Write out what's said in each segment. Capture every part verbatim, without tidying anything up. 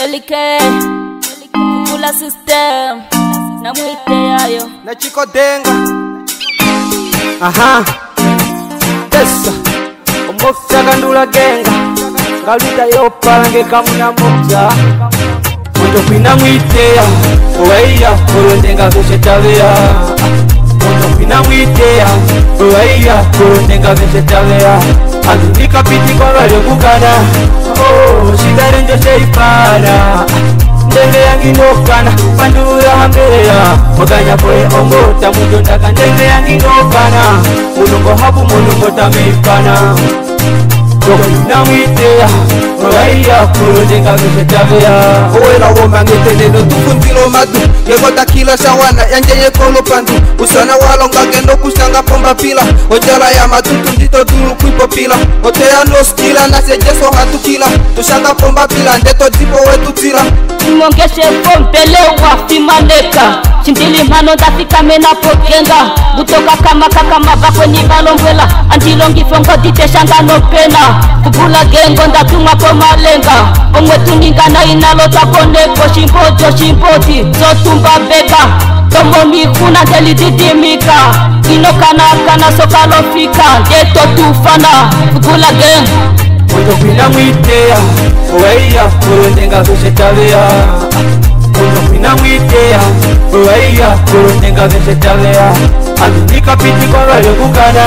Elike Kula system na mwite yayo na Chico Denga. Aha Tessa Omofya gandula genga Galuta yopalange kamuna mokya Mojo kwina mwitea Oweya Korondenga veshe tavea Mojo kwina mwitea Oweya Korondenga veshe tavea Andika piti kwa wale kukana Oh shidarenjo sheipara Ndenge yangi nokana Pandura hambea Wakanya kwe omota Mujondaka ndenge yangi nokana Mulungo hapu mulungo tamipana Koko na mwitea Oweya Korondenga veshe tavea Owela woma ngeteneno tukundilo madu Yegota kila shawana yanjeye kolo pandu Usana walonga gendo kusanga pomba pila Ojala ya matutu ndito dulu kwipo pila Otea no skila na sejeso hatu kila Tushanga pomba pila ndeto jipo wetu tila Simongeshe pompele wa fimaneka Chintili mano dafika mena pokenga Butoka kama kaka mabako ni balombwela Antilongi fongo dite shanga no pena Kubula gengo ndatuma po malenga Omwe tuninga na inalota poneko Shimbojo shimboti Zotumba beka Tomo mikuna deli didimika Inokana kana soka lofika Geto tufana Kubula gengo Mojo kwina mwitea Oweya Korondenga veshe tavea Mojo kwina mwitea Oweya Korondenga veshe tavea Andika piti kwa wale kukana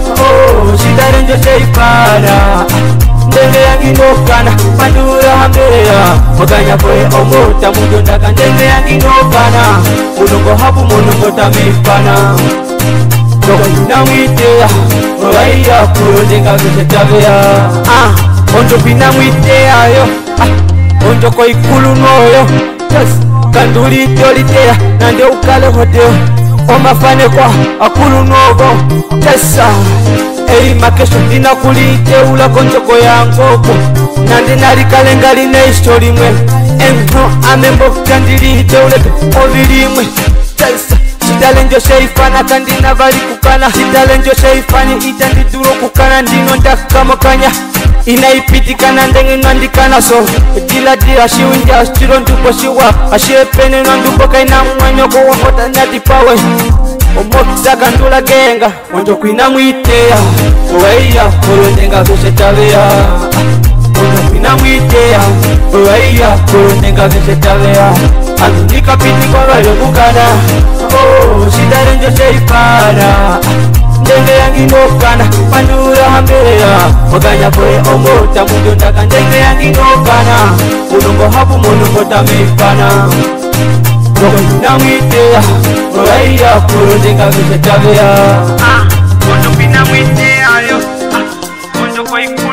Oh shidarenjo sheipara Ndenge yangi nokana Pandura hambea Wakanya kwe omota Mujondaka ndenge yangi nokana Mulungo hapu mulungo tamipana Mojo kwina mwitea Oweya Korondenga veshe tavea Ah Onjo kwina mwitea yo Ah Onjo kwa ikulu noyo Yes Kanduli tiolitea Nande ukale hodeo Omafane kwa akulu nogo Tessa Eri makesho dina kulite ula konjoko ya ngoko Nande nari kalengali na histori mwe Enho amembo kandilite uleke ovili mwe Tessa Shidalenjo sheifana kandina vari kukana Shidalenjo sheifani itandiduro kukana Ndino ndakamakanya Inaipitikana ndenge nandikana so Dila dila shiwinja stiro ndupo shiwa Ashiepene ndupo kaina mwanyoko wakota nyati pawe Omokisa kandula genga Onjo kwina mwitea Oweya Korondenga veshe tavea Onjo kwina mwitea Oweya Korondenga veshe tavea Andika piti kwa wale kukana Oh shidarenjo sheipara Ndenge yangi nokana Pandura hambea Wakanya kwe omota Mujondaka ndenge yangi nokana Mulungo hapu mulungo tamipana Koko kwina mwitea Oweya Korondenga veshe tavea Ah Onjo kwina mwitea yo Ah Onjo kwa iku